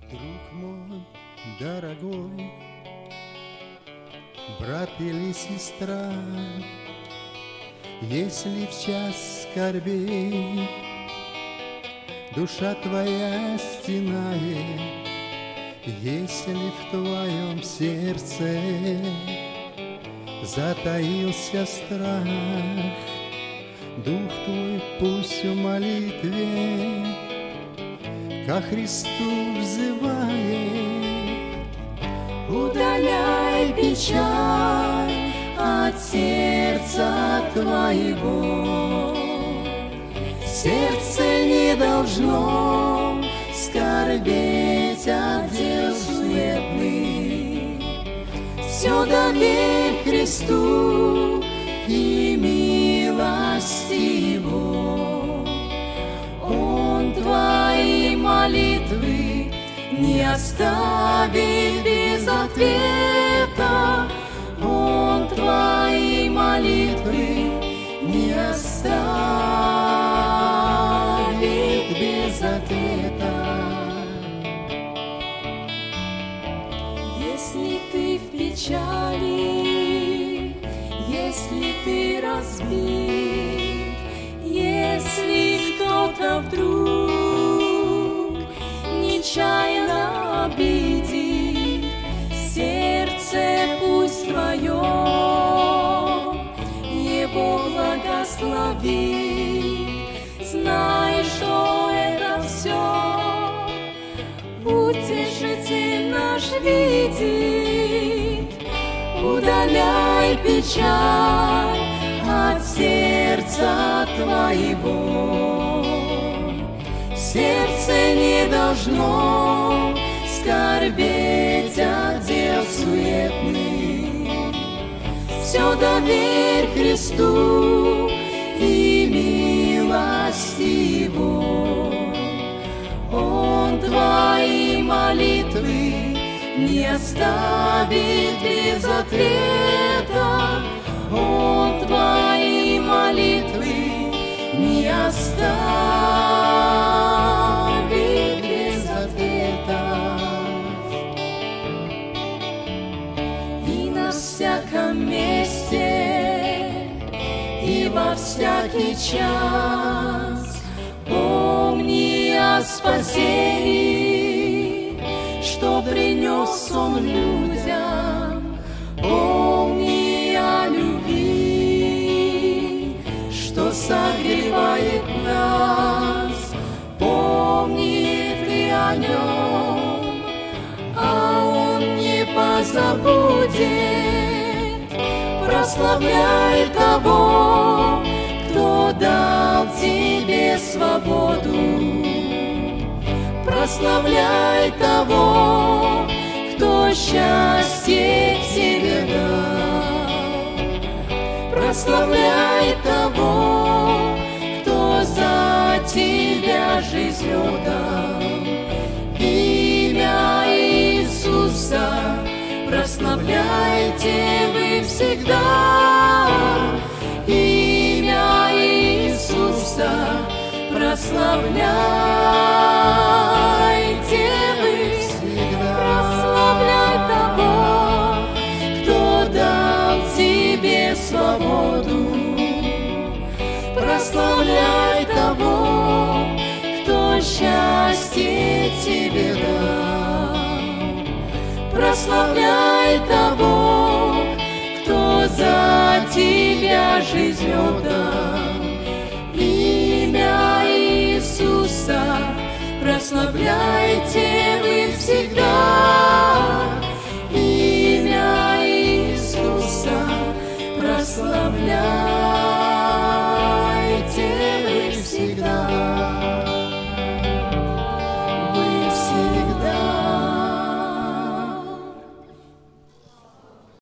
Друг мой дорогой, брат или сестра, если в час скорбей душа твоя стенает, если в твоем сердце затаился страх, дух твой пусть в молитве ко Христу взывает. Удаляй печаль от сердца твоего, сердце не должно скорбеть от дел суетных. Все доверь Христу и милости Его. Он твои молитвы не оставит без ответа. Он твои молитвы не оставит без ответа. Если ты в печали, если ты разбит, если кто-то вдруг нечаянно обидит, сердце пусть твое Его благословит. Знай, что это все Утешитель наш видит. Удаляй печаль от сердца твоего. Сердце не должно скорбеть от дел суетных. Все доверь Христу и милости Его. Он твои молитвы не оставит без ответа. Он твои молитвы не оставит без ответа. И на всяком месте, и во всякий час помни о спасении, что принес Он людям. Помни о любви, что согревает нас. Помни ты о Нем, а Он не позабудет. Прославляй того, кто дал тебе свободу. Прославляй того, кто счастье тебе дал. Прославляй того, кто за тебя жизнь отдал. Имя Иисуса прославляйте вы всегда. Имя Иисуса прославляйте вы всегда. Прославляй того, кто дал тебе свободу. Прославляй того, кто счастье тебе дал. Прославляй того, кто за тебя жизнь отдал. Имя Иисуса прославляйте